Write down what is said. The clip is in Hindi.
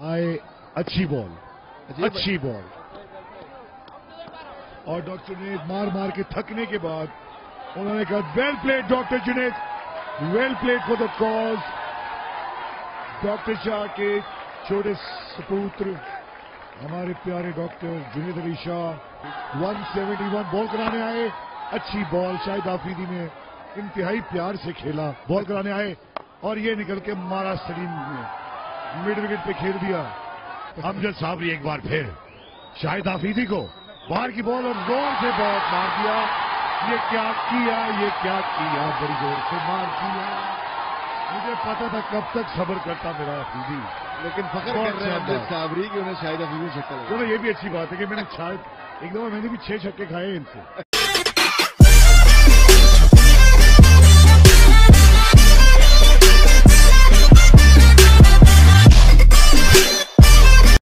आए अच्छी बॉल, अच्छी बॉल। और डॉक्टर जुनैद मार मार के थकने के बाद उन्होंने कहा well played doctor Junaid, well played for the cause. Doctor Shah के छोटे सपूत्र हमारे प्यारे डॉक्टर जुनैद अली शाह 171 बॉल कराने आए। अच्छी बॉल शाहिद आफरीदी ने इंतहाई प्यार से खेला, बॉल कराने आए और ये निकल के मारा सलीम ने मिड विकेट पे खेल दिया। अमजद साबरी एक बार फिर शाहिद आफरीदी को बाहर की बॉल और जोर से बहुत मार दिया। ये क्या किया, ये क्या किया, बड़ी जोर से मार दिया। मुझे पता था कब तक सब्र करता मेरा आफरीदी, लेकिन फख्र कर रहे हैं अमजद साबरी कि उन्हें शाहिद आफरीदी छक्का लगा। चलो ये भी अच्छी बात है कि मैंने शायद एक दफा मैंने भी 6 छक्के खाए इनसे।